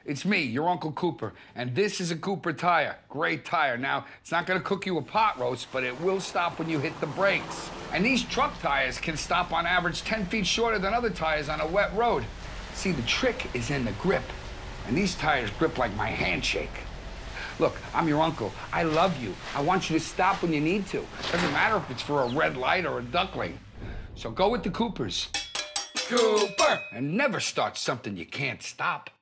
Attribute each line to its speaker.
Speaker 1: It's me, your Uncle Cooper, and this is a Cooper tire. Great tire. Now, it's not gonna cook you a pot roast, but it will stop when you hit the brakes. And these truck tires can stop on average 10 feet shorter than other tires on a wet road. See, the trick is in the grip, and these tires grip like my handshake. Look, I'm your uncle. I love you. I want you to stop when you need to. Doesn't matter if it's for a red light or a duckling. So go with the Coopers. Cooper! And never start something you can't stop.